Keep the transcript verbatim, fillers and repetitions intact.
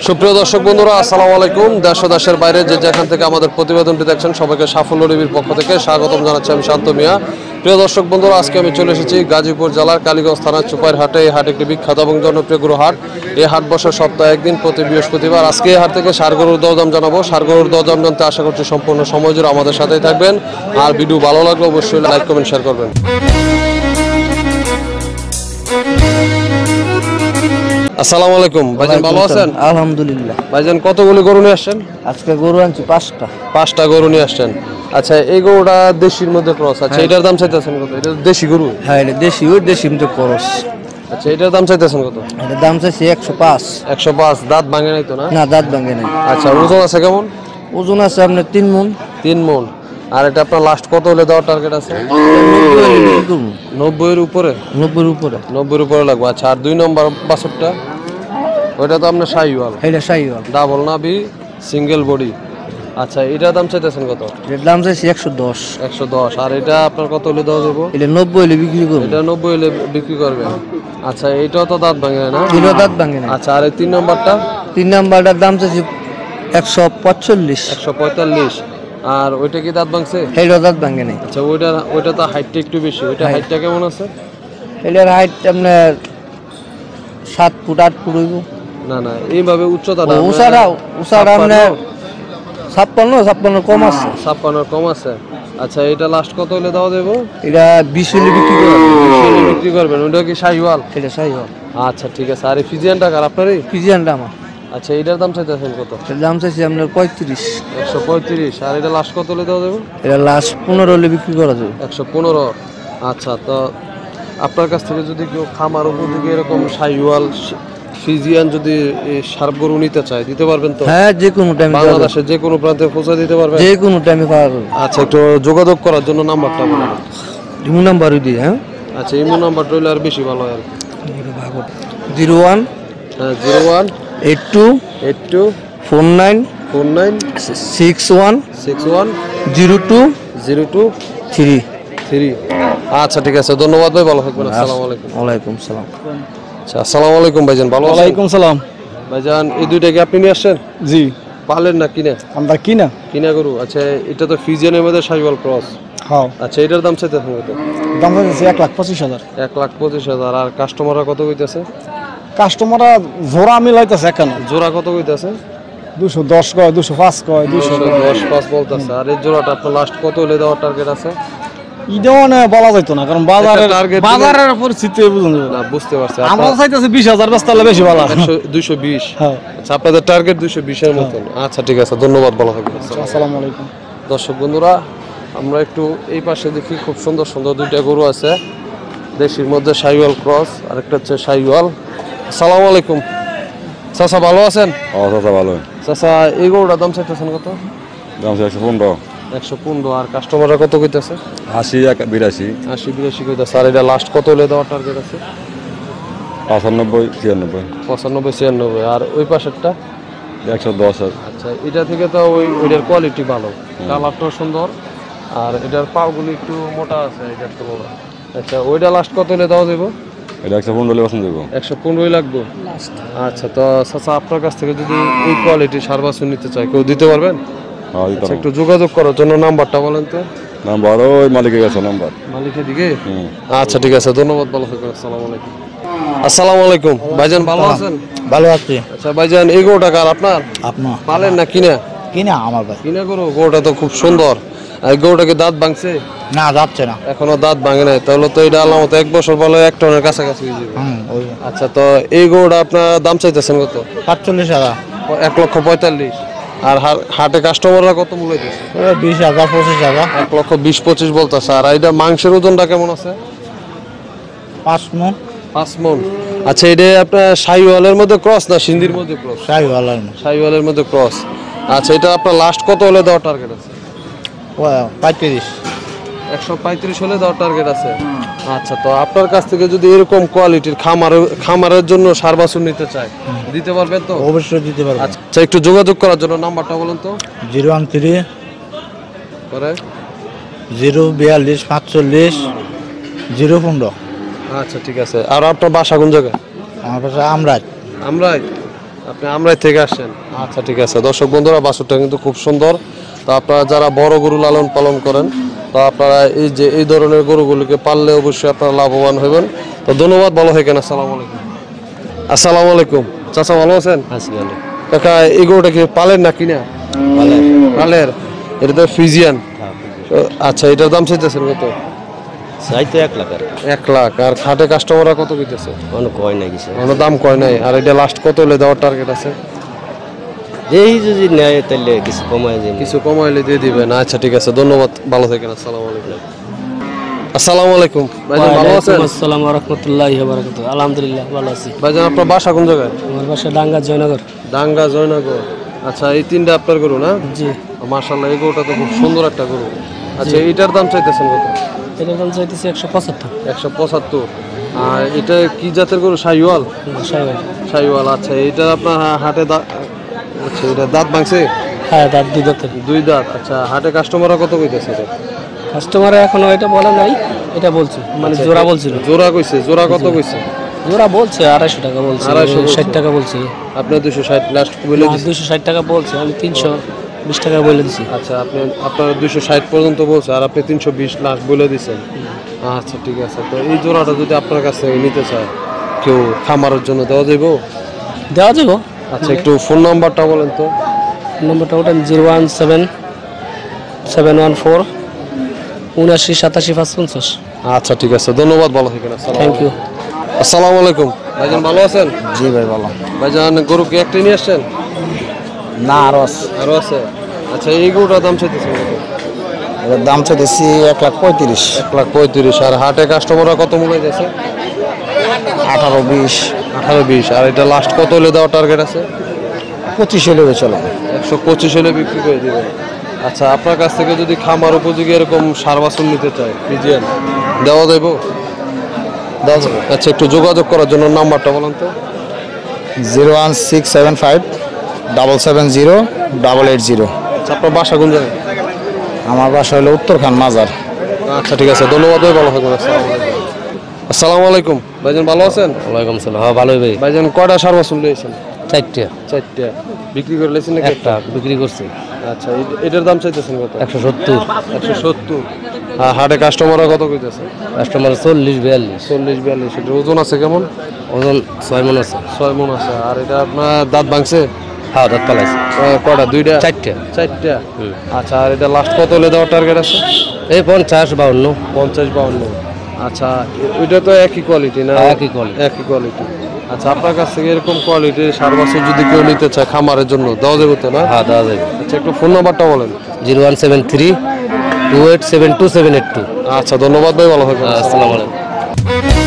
সুপ্রিয় দর্শক বন্ধুরা, আসসালামু আলাইকুম। দেশ ও দেশের বাইরে যে যেখান থেকে আমাদের প্রতিবেদনটি দেখছেন সবাইকে সাফল্য টিভির পক্ষ থেকে স্বাগতম জানাচ্ছি আমি শান্ত মিয়া। প্রিয় দর্শক বন্ধুরা, আজকে আমি চলে এসেছি গাজীপুর জেলার কালীগঞ্জ থানার চুপাইর হাটে। এই হাট একটি বিখ্যাত এবং জনপ্রিয় গরু হাট। এই হাট বসে সপ্তাহে একদিন, প্রতি বৃহস্পতিবার। আজকে এই হাট থেকে ষাঁড় গরুর দরদাম জানাবো। ষাঁড় গরুর দরদাম জানতে আশা করছি সম্পূর্ণ সময় জুড়ে আমাদের সাথেই থাকবেন। আর ভিডিও ভালো লাগলে অবশ্যই লাইক কমেন্ট শেয়ার করবেন। আসসালামু আলাইকুম ভাইজান, ভালো আছেন? আলহামদুলিল্লাহ। ভাইজান কতগুলি গরু নিয়ে আসছেন? আজকে গরু আনছি পাঁচটা। পাঁচটা গরু নিয়ে আসছেন। আচ্ছা, এই গরুটা দেশির মধ্যে ক্রস। আচ্ছা, এটার দাম চাইতেছেন কত? এটা দেশি গরু? হ্যাঁ, এটা দেশি, ওই দেশি মধ্যে খরচ। আচ্ছা, এটার দাম চাইতেছেন কত? এটার দাম চাইছি একশো পাঁচ। একশো পাঁচ। দাঁত ভাঙে নাই তো? না না, দাঁত ভাঙে নাই। আচ্ছা, ওজন আছে কেমন? ওজন আছে আপনার তিন মন। তিন মন। আর এটা আপনার লাস্ট কত হলে দেওয়ার টার্গেট আছে? নব্বই এর উপরে? নব্বই উপরে। নব্বই এর উপরে লাগবে। আচ্ছা, আর দুই নম্বর বাছুরটা? ওইটা তো আপনার শাহিওয়াল? এটা শাহিওয়াল। ডাবল নাভি, সিঙ্গেল বডি। আচ্ছা, এটার দাম চাইতেছেন কত? এটার দাম চাইছি একশো দশ। একশো দশ। আর এটা আপনার কত হলে দেওয়া যাবো? এটা নব্বই হলে বিক্রি করবো। এটা নব্বই হলে বিক্রি করবেন। আচ্ছা, এইটাও তো দাঁত ভাঙে না? এটাও দাঁত ভাঙে না। আচ্ছা, আর এই তিন নম্বরটা? তিন নাম্বারটার দাম চাইছি একশো পঁয়তাল্লিশ। একশো পঁয়তাল্লিশ। আর ওইটা কি দাঁত ভাঙছে? এটাও দাঁত ভাঙে নাই। আচ্ছা, ওইটা ওইটা তো হাইটটা একটু বেশি। ওইটা হাইটটা কেমন আছে? এটার হাইট আপনার সাত ফুট আট ফুট হইব। না না, এইভাবে উচ্চতা উষারা উষারা আপনার ছাপ্পান্ন ছাপ্পান্ন কম আছে। ছাপ্পান্ন কম আছে। আচ্ছা, এটা লাস্ট কত হলে দেওয়া দেবো? এটা বিশ হলে বিক্রি করবেন। বিক্রি করবেন। ওইটা কি শাহিওয়াল? এটা শাহিওয়াল। আচ্ছা, ঠিক আছে। আর এই ফিজিয়ানটা কার আপনারই? ফিজিয়ানটা আমার। আচ্ছা, এটার দাম চাইতেছেন কত? এটার দাম চাইছি আপনার পঁয়ত্রিশ। একশো পঁয়ত্রিশ। আর এটা লাস্ট কত হলে দেওয়া দেবো? এটা লাস্ট পনেরো হলে বিক্রি করা যাবে। একশো পনেরো। আচ্ছা, তো আপনার কাছ থেকে যদি কেউ খামার উপযোগী এরকম শাহিওয়াল ফিজিয়ান যদি সার গরু নিতে চায়, দিতে পারবেন তো? হ্যাঁ, যে কোনো টাইমে বাংলাদেশের যে কোনো প্রান্তে পৌঁছে দিতে পারবেন? যে কোনো টাইমে পাওয়া যাবে। আচ্ছা, একটু যোগাযোগ করার জন্য নাম্বারটা বলুন। ইমো নাম্বারই দিই। হ্যাঁ, আচ্ছা, ইমো নাম্বার রইলে আর বেশি ভালো হয়। জিরো ওয়ান হ্যাঁ, zero one eight two eight two four nine four nine six one six one zero two zero two three three. আচ্ছা, ঠিক আছে, ধন্যবাদ ভাই, ভালো থাকবেন। আসসালামু আলাইকুম। ওয়ালাইকুম সালাম। আচ্ছা, আসসালামু আলাইকুম ভাইজান, ভালো আছেন? ওয়ালাইকুম সালাম। ভাইজান, এই দুইটা কি আপনি নিয়ে আসছেন? জি, পালেন না কিনে? আমরা কিনা। কিনা গরু। আচ্ছা, এটা তো ফিজিয়ানের মধ্যে শাহিওয়াল ক্রস। হ্যাঁ, আচ্ছা, এটার দাম চাইতে কত? দাম হচ্ছে এক লাখ পঁচিশ হাজার। এক লাখ পঁচিশ হাজার। আর কাস্টমাররা কত কইতেছে? কাস্টমাররা জোড়া মিলাইতেছে কেন? জোড়া কত কইতেছে? দুশো দশ কয়, দুশো পাঁচ কয়, দুশো দশ পাঁচ বলতেছে। আর এই জোড়াটা আপনার লাস্ট কত হলে দেওয়ার টার্গেট আছে? ইটাও না বলা যাইতো না, কারণ বাজারের target বাজারের পরিস্থিতি বুঝুন। না, বুঝতে পারছি। আমরা চাইতেছি বিশ হাজার ব্যস্ত হলে বেশি ভালো। দুইশো বিশ। হ্যাঁ। আচ্ছা, আপনাদের টার্গেট দুইশো বিশের মতন। আচ্ছা, ঠিক আছে, ধন্যবাদ, ভালো থাকবেন। আসসালামু আলাইকুম। দর্শক বন্ধুরা, আমরা একটু এই পাশে দেখি, খুব সুন্দর সুন্দর দুইটা গরু আছে দেশির মধ্যে, শাহিওয়াল ক্রস, আরেকটা হচ্ছে শাহিওয়াল। আসসালামু আলাইকুম চাচা, ভালো আছেন? ও চাচা ভালো। চাচা, এই গরুটার দাম চাইতেছেন কত? দাম একশো পনেরো। একশো পনেরো। আর কাস্টমাররা কত কইতেছে? আশি, এক বিরাশি। আশি বিরাশি কইতেছে। আর এটা লাস্ট কত হলে দেওয়ার টার্গেট আছে? পঁচানব্বই, ছিয়ানব্বই। পঁচানব্বই ছিয়ানব্বই। আর ওই পাশেরটা? একশো দশ। আচ্ছা, এটা থেকে তো ওই ওইটার কোয়ালিটি ভালো, কালারটাও সুন্দর, আর এটার পাগুলি একটু মোটা আছে এটার তুলনায়। আচ্ছা, ওইটা লাস্ট কত হলে দেওয়া যাবো? এটা একশো পনেরো পছন্দ দেবো। একশো পনেরোই লাগবে। আচ্ছা, তো চাচা, আপনার কাছ থেকে যদি এই কোয়ালিটি সার বাছুর নিতে চাই, কেউ দিতে পারবেন? হ্যাঁ, দিতে আচ্ছা, একটু যোগাযোগ করার জন্য নাম্বারটা বলেন তো। নাম্বার ওই মালিকের কাছে নাম্বার। মালিকের দিকে? হুম। আচ্ছা, ঠিক আছে, ধন্যবাদ, ভালো থাকবেন। আসসালামু আলাইকুম। আসসালামু আলাইকুম ভাইজান, ভালো আছেন? ভালো আছি। আচ্ছা ভাইজান, এই গরুটা কার আপনার? আপনার পালেন না কিনা? কিনা আমার ভাই। কিনা গরু? গরুটা তো খুব সুন্দর। আর গরুটাকে দাঁত ভাঙছে? না, যাচ্ছে না এখনো দাঁত ভাঙে নাই। তাহলে তো এটা আলামত এক বছর বলে এক টনের কাছাকাছি হয়ে যাবে। হুম, ওই আচ্ছা, তো এই গরুটা আপনার দাম চাইতেছেন কত? সাতচল্লিশ হাজার। এক লক্ষ পঁয়তাল্লিশ। আর হাটে কাস্টমাররা কত মূল্য দিচ্ছে? বিশ হাজার পঁচিশ হাজার। এক লক্ষ বিশ পঁচিশ বলতেছে। আর এটা মাংসের ওজনটা কেমন আছে? পাঁচ মন। পাঁচ মন। আচ্ছা, এটা আপনার শাহিওয়ালের মধ্যে ক্রস না সিন্ধির মধ্যে ক্রস? শাহিওয়াল। শাহিওয়ালের মধ্যে ক্রস। আচ্ছা, এটা আপনার লাস্ট কত হলে দেওয়ার টার্গেট আছে? পঁয়ত্রিশ। একশো পঁয়ত্রিশ হলে দেওয়ার টার্গেট আছে। আচ্ছা, তো আপনার কাছ থেকে যদি এরকম কোয়ালিটির খামারের খামারের জন্য সার বাছুর নিতে চায়, দিতে পারবেন তো? অবশ্যই দিতে পারবো। আচ্ছা, একটু যোগাযোগ করার জন্য নাম্বারটা বলেন তো। জিরো ওয়ান থ্রি করে জিরো বিয়াল্লিশ পাঁচচল্লিশ জিরো পনেরো। আচ্ছা, ঠিক আছে। আর আপনার বাসা কোন জায়গায়? আমার পাশে আমরা আমরাই। আপনি আমরাই থেকে আসছেন। আচ্ছা ঠিক আছে দর্শক বন্ধুরা, বাছুরটা কিন্তু খুব সুন্দর। তো আপনারা যারা বড় গরু লালন পালন করেন, তো আপনারা এই যে এই ধরনের গরুগুলিকে পাললে অবশ্যই আপনারা লাভবান হবেন। তো ধন্যবাদ, ভালো থাকেন। আসসালামু আলাইকুম। আসসালামু আলাইকুম চাচা, ভালো আছেন? কাকা এই গরুটা কি পালেন না কিনা? পালের। এটা তো ফ্রিজিয়ান। আচ্ছা এটার দাম চাইতেছেন কত? চাইতে এক লাখ আর এক লাখ। আর খাটে কাস্টমাররা কত কইতেছে? কোনো কয় নাই কিছু, কোনো দাম কয় নাই। আর এটা লাস্ট কত হলে দেওয়ার টার্গেট আছে? যেই যদি নেয় তাহলে কিছু কমায় যায় কিছু কমাইলে দিয়ে দিবেন। আচ্ছা ঠিক আছে, ধন্যবাদ, ভালো থাকেন। আসসালামু আলাইকুম। আসসালামু আলাইকুম ভাইজান, ভালো আছেন? আসসালামু রাহমাতুল্লাহি ওয়া বারাকাতুহু। আলহামদুলিল্লাহ ভালো আছি। ভাইজান আপনার বাসা কোন জায়গায়? আমার বাসা ডাঙ্গা জয়নগর। ডাঙ্গা জয়নগর। আচ্ছা এই তিনটা আপনার গরু না? জি। মাশাআল্লাহ, এই গরুটা তো খুব সুন্দর একটা গরু। আচ্ছা এটার দাম চাইতেছেন কত? এটার দাম চাইতেছি একশো পঁচাত্তর। একশো পঁচাত্তর। আর এটা কি জাতের গরু? শাহিওয়াল। শাহিওয়াল। আচ্ছা এটা আপনার হা- হাটে দা- আচ্ছা এটা দাঁত ভাঙছে? হ্যাঁ দাঁত দুই দাঁতের। দুই দাঁত। আচ্ছা হাটে কাস্টমাররা কত কইতেছে এটা? কাস্টমার এখনো এটা বলে নাই, এটা বলছে মানে জোড়া বলছিল। জোড়া কইছে? জোড়া কত কইছে? জোড়া বলছে আড়াইশো টাকা বলছে, আড়াইশো বলছে। ষাট টাকা বলছে। আপনার দুশো ষাট লাস্ট বলে দিচ্ছে। দুশো ষাট টাকা বলছে, আমি তিনশো বিশ টাকা বলে দিছি। আচ্ছা আপনি আপনার দুশো ষাট পর্যন্ত বলছে, আর আপনি তিনশো বিশ লাখ বলে দিচ্ছেন। আচ্ছা ঠিক আছে। তো এই জোড়াটা যদি আপনার কাছ থেকে নিতে চায় কেউ খামারের জন্য, দেওয়া যাইব? দেওয়া যাবো। আচ্ছা একটু ফোন নাম্বারটা বলেন তো। নম্বরটা ওটা zero one seven seven one four উনাশি সাতাশি পাঁচ পঞ্চাশ। আচ্ছা ঠিক আছে, ধন্যবাদ, ভালো থাকেন। Thank you. আসসালামু আলাইকুম ভাইজান, ভালো আছেন? জি ভাই ভালো। ভাইজান গরু কি একটাই নিয়ে আসছেন? না আরো আছে, আরো আছে। আচ্ছা এই গরুটার দাম চাইতেছেন কত? এটার দাম চাইতেছি এক লাখ পঁয়ত্রিশ। এক লাখ পঁয়ত্রিশ। আর হাটে কাস্টমাররা কত মূল্য দিয়েছে? আঠারো বিশ আঠারো বিশ। আর এটা লাস্ট কত হলে দেওয়ার টার্গেট আছে? পঁচিশ হলে চলে। একশো পঁচিশ হলে বিক্রি করে দিবেন। আচ্ছা আপনার কাছ থেকে যদি খামার উপযোগী এরকম সার বাছুর নিতে চায় ফ্রিজিয়ান, দেওয়া যাইব? দেওয়া যাবে। আচ্ছা একটু যোগাযোগ করার জন্য নাম্বারটা বলেন তো। Zero one six seven five double seven zero double eight zero. আচ্ছা আপনার বাসা কোন জায়গায়? আমার বাসা হলো উত্তরখান মাজার। আচ্ছা ঠিক আছে, ধন্যবাদ ভাই, ভালো থাকবেন। আসসালামু আলাইকুম। আসসালামু আলাইকুম ভাইজান, ভালো আছেন? ওয়ালাইকুম সালাম। হ্যাঁ ভালোই ভাই। ভাইজান কয়টা সার বাছুর নিয়েছেন? চারটে চারটা। বিক্রি করে লেছেন নাকি? একটা বিক্রি করছি আচ্ছা এট- এটার দাম চাইতেছেন কত? একশো সত্তর। একশো সত্তর। আর হাটে কাস্টমাররা কত কইতেছে? কাস্টমার চল্লিশ বিয়াল্লিশ। চল্লিশ বিয়াল্লিশ। এটার ওজন আছে কেমন? ওজন ছয় মন আছে। ছয় মন আছে। আর এটা আপনার দাঁত ভাঙছে? হ্যাঁ দাঁত পালাইছে আহ, কয়টা? দুইটা? চারটে। চারটা। আচ্ছা আর এটা লাস্ট কত হলে দেওয়ার টার্গেট আছে? এই পঞ্চাশ বাউন্ন। পঞ্চাশ বাউন্ন। আচ্ছা ওইটা তো একই কোয়ালিটি না? একই quality। একই কোয়ালিটি। আচ্ছা আপনার কাছ থেকে এরকম কোয়ালিটির সার বাছুর যদি কেউ নিতে চায় খামারের জন্য, দেওয়া যাবে তো না? হ্যাঁ দেওয়া যাবে। আচ্ছা একটু ফোন নাম্বারটা বলেন। Zero one seven three two eight seven two seven eight two. আচ্ছা ধন্যবাদ ভাই, ভালো থাকবেন। আসসালামু আলাইকুম।